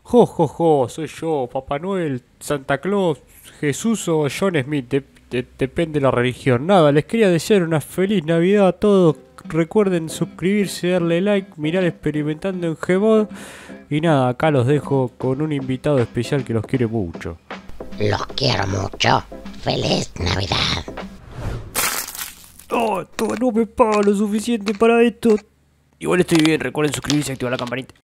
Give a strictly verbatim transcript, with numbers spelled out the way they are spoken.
Jo, jo, jo, soy yo, Papá Noel, Santa Claus, Jesús o John Smith, de- de- depende de la religión. Nada, les quería desear una feliz Navidad a todos. Recuerden suscribirse, darle like, mirar experimentando en Gmod. Y nada, acá los dejo con un invitado especial que los quiere mucho. Los quiero mucho. ¡Feliz Navidad! Oh, esto no me paga lo suficiente para esto. Igual estoy bien, recuerden suscribirse y activar la campanita.